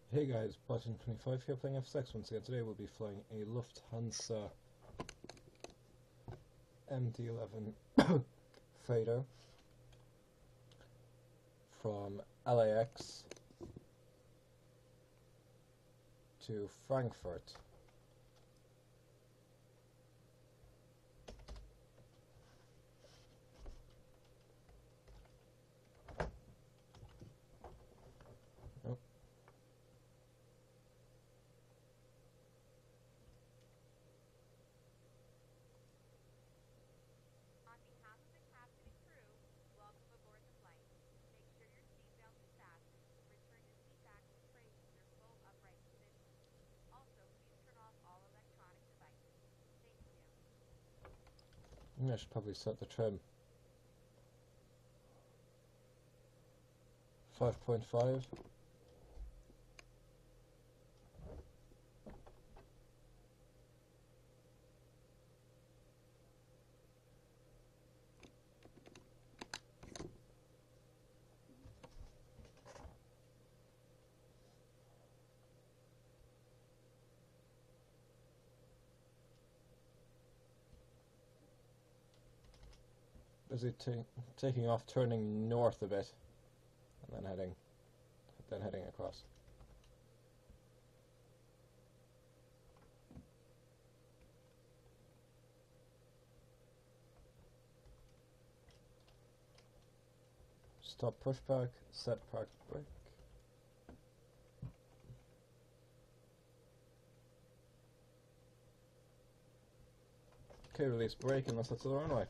Hey guys, Button 25 here playing FSX once again. Today we'll be flying a Lufthansa MD-11 freighter from LAX to Frankfurt. I should probably set the trim 5.5. Busy taking off, turning north a bit, and then heading across. Stop pushback, set park brake. Okay, release brake and let's head to the runway.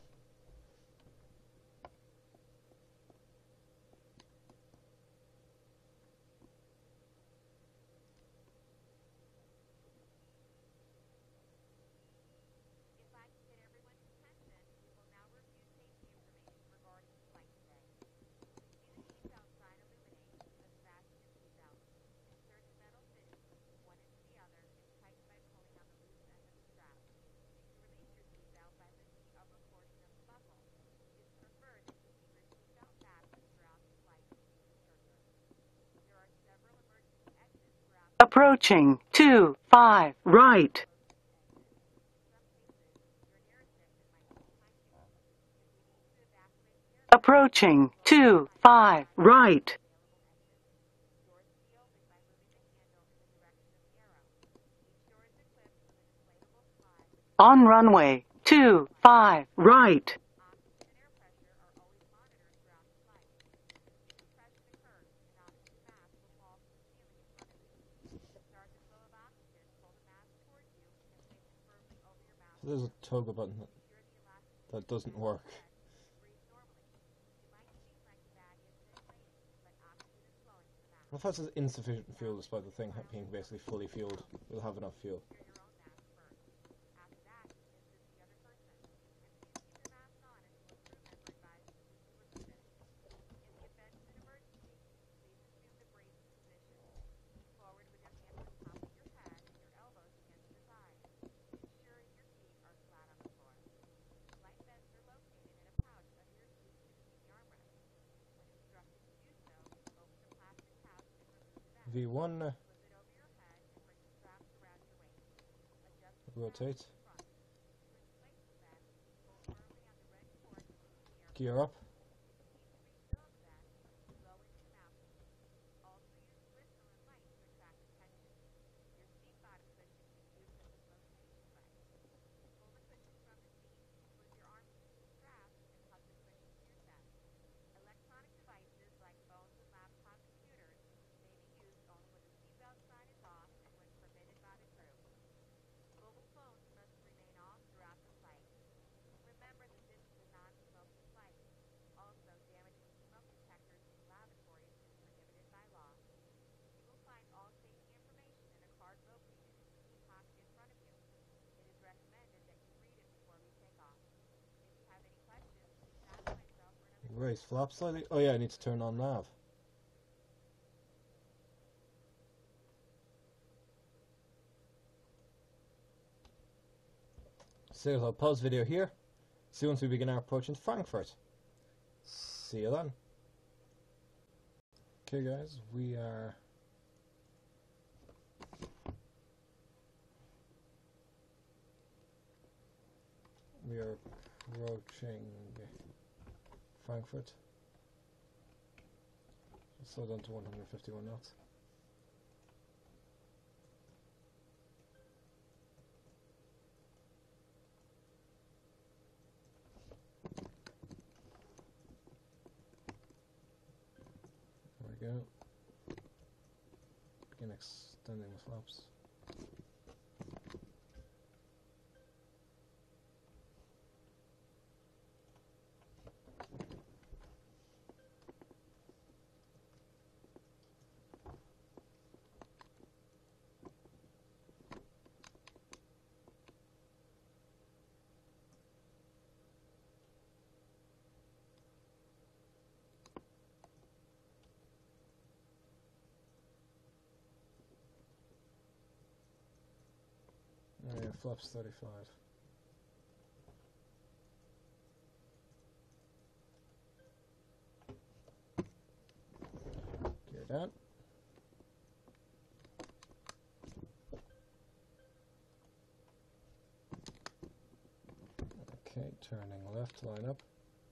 Approaching 25 right. Approaching 25 right. On runway 25 right. So there's a toggle button that doesn't work. If that's insufficient fuel despite the thing being basically fully fueled, we'll have enough fuel. V1, rotate, gear up, raise flap slightly. Oh yeah, I need to turn on nav. So I'll pause video here. See you once we begin our approach in Frankfurt. See you then. Okay guys, we are approaching Frankfurt. Slow down to 151 knots. There we go. Begin extending the flaps. Oh yeah, flaps 35. Gear down. Okay, turning left, line up.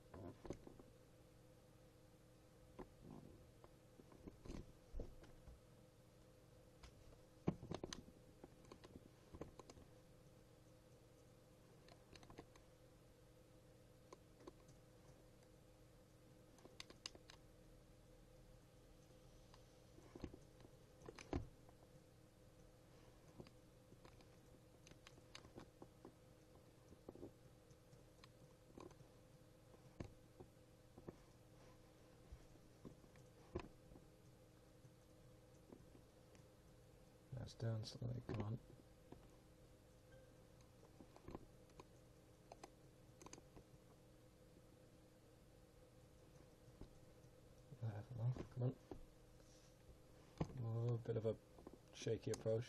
That's down slightly, come on. Come on. Oh, a bit of a shaky approach.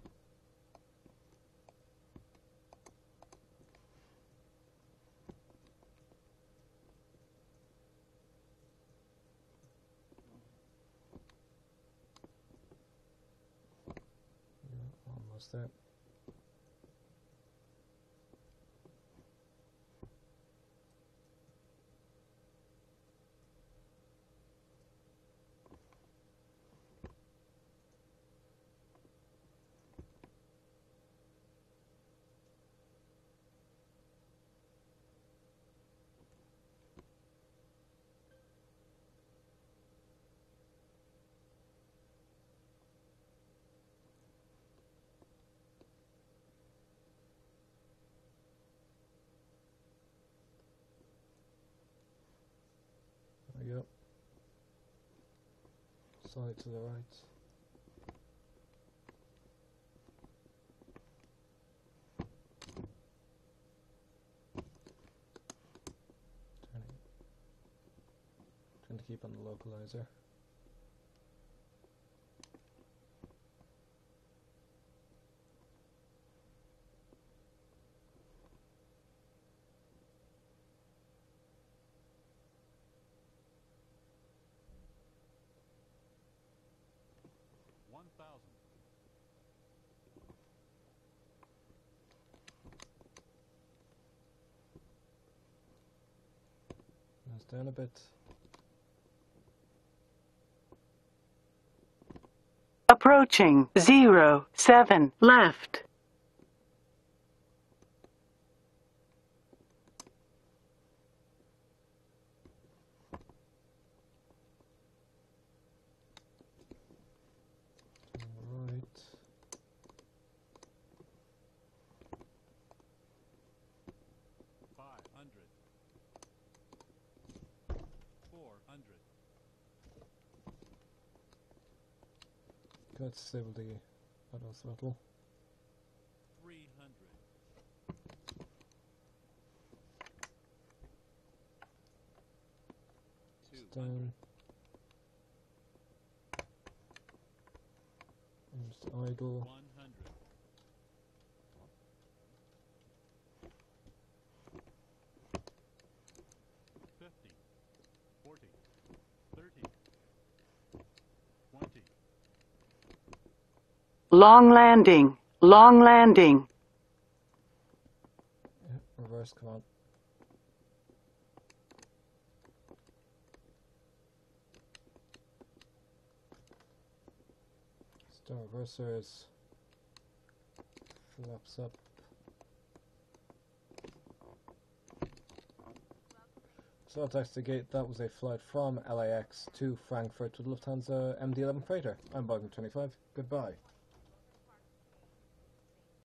Yeah, almost there. There we go. Side to the right. Trying to keep on the localizer. Nose down a bit. Approaching 07 left. Right. Let's disable the auto throttle. 300. Down. And just idle. 100. 50. 40. 30. 20. Long landing. Long landing. Yeah, reverse, come on. Star reversers. Flaps up. So that's the gate. That was a flight from LAX to Frankfurt with Lufthansa MD-11 freighter. I'm Bogdan25. Goodbye.